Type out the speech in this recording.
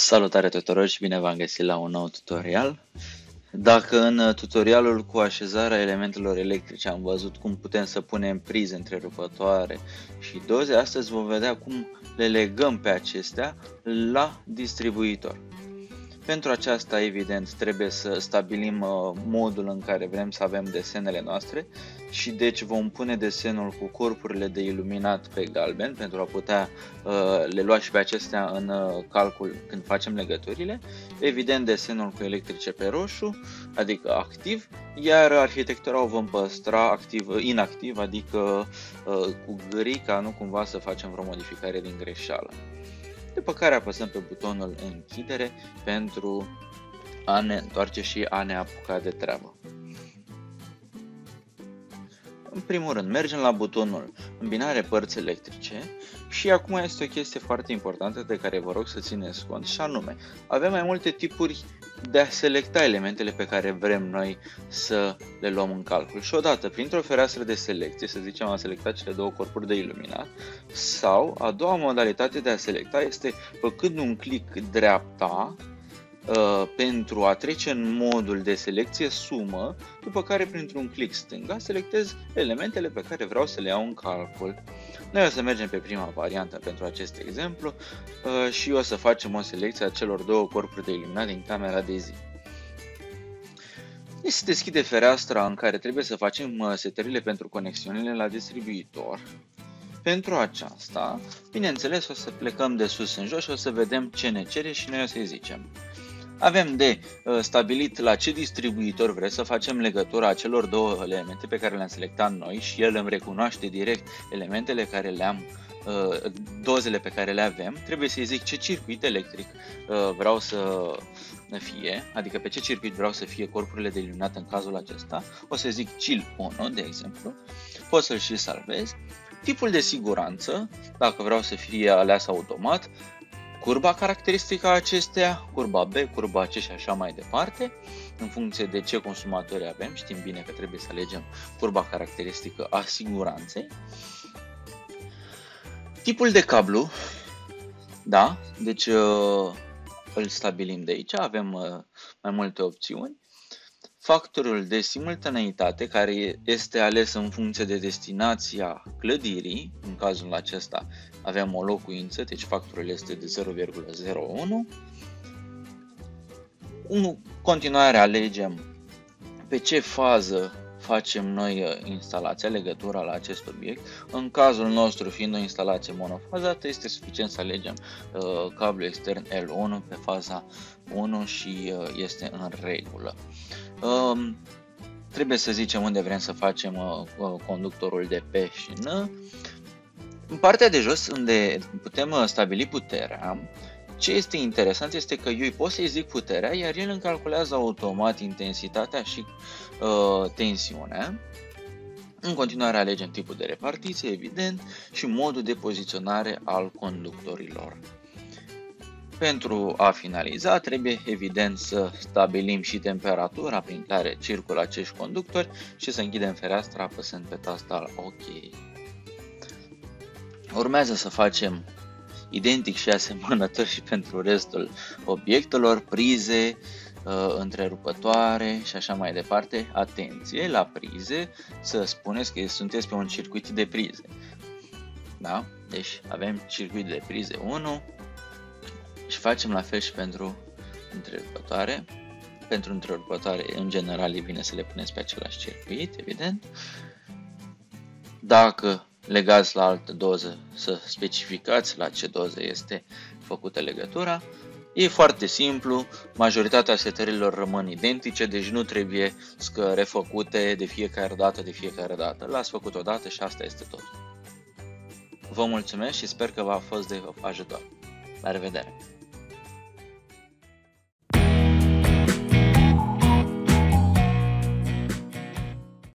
Salutare tuturor și bine v-am găsit la un nou tutorial. Dacă în tutorialul cu așezarea elementelor electrice am văzut cum putem să punem prize întrerupătoare și doze, astăzi vom vedea cum le legăm pe acestea la distribuitor. Pentru aceasta, evident, trebuie să stabilim modul în care vrem să avem desenele noastre și deci vom pune desenul cu corpurile de iluminat pe galben pentru a putea le lua și pe acestea în calcul când facem legăturile. Evident, desenul cu electrice pe roșu, adică activ, iar arhitectura o vom păstra inactiv, adică cu gri, ca nu cumva să facem vreo modificare din greșeală. După care apăsăm pe butonul închidere pentru a ne întoarce și a ne apuca de treabă. În primul rând, mergem la butonul îmbinare părți electrice și acum este o chestie foarte importantă de care vă rog să țineți cont și anume, avem mai multe tipuri de a selecta elementele pe care vrem noi să le luăm în calcul. Și odată, printr-o fereastră de selecție, să zicem, am selectat cele două corpuri de iluminat, sau a doua modalitate de a selecta este făcând un click dreapta pentru a trece în modul de selecție sumă, după care printr-un click stânga selectez elementele pe care vreau să le iau în calcul. Noi o să mergem pe prima variantă pentru acest exemplu și o să facem o selecție a celor două corpuri de iluminat din camera de zi. Se deschide fereastra în care trebuie să facem setările pentru conexiunile la distribuitor. Pentru aceasta, bineînțeles, o să plecăm de sus în jos și o să vedem ce ne cere și noi o să-i zicem. Avem de stabilit la ce distribuitor vreți să facem legătura celor două elemente pe care le-am selectat noi și el îmi recunoaște direct elementele care le-am, dozele pe care le avem. Trebuie să-i zic ce circuit electric vreau să fie, adică pe ce circuit vreau să fie corpurile de iluminat în cazul acesta. O să zic CIL 1, de exemplu, pot să-l și salvez. Tipul de siguranță, dacă vreau să fie ales automat, curba caracteristică a acestea, curba B, curba C și așa mai departe, în funcție de ce consumatori avem, știm bine că trebuie să alegem curba caracteristică a siguranței. Tipul de cablu, da, deci îl stabilim de aici, avem mai multe opțiuni. Factorul de simultaneitate, care este ales în funcție de destinația clădirii, în cazul acesta avem o locuință, deci factorul este de 0,01. În continuare alegem pe ce fază facem noi instalația, legătura la acest obiect. În cazul nostru, fiind o instalație monofazată, este suficient să alegem cablu extern L1 pe faza 1 și este în regulă. Trebuie să zicem unde vrem să facem conductorul de P și N. În partea de jos, unde putem stabili puterea, ce este interesant este că eu pot să-i zic puterea, iar el îmi calculează automat intensitatea și tensiunea. În continuare alegem tipul de repartiție, evident, și modul de poziționare al conductorilor. Pentru a finaliza, trebuie evident să stabilim și temperatura prin care circulă acești conductori și să închidem fereastra apăsând pe tasta OK. Urmează să facem identic și asemănător și pentru restul obiectelor, prize, întrerupătoare și așa mai departe. Atenție la prize, să spuneți că sunteți pe un circuit de prize. Da? Deci avem circuit de prize 1 și facem la fel și pentru întrerupătoare. Pentru întrerupătoare, în general, e bine să le puneți pe același circuit, evident. Dacă legați la altă doză, să specificați la ce doză este făcută legătura. E foarte simplu, majoritatea setărilor rămân identice, deci nu trebuie refăcute de fiecare dată. L-ați făcut o dată și asta este tot. Vă mulțumesc și sper că v-a fost de ajutor. La revedere!